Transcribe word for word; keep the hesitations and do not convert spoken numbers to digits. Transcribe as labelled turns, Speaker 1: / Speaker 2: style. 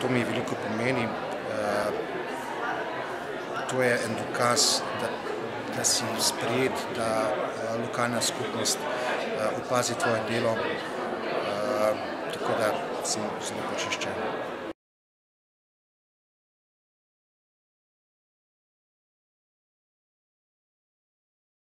Speaker 1: to mi veliko pomeni. To je en dokaz, da, da si sprejet, da lokalna skupnost opazi tvoje delo, tako da sem zelo počaščen.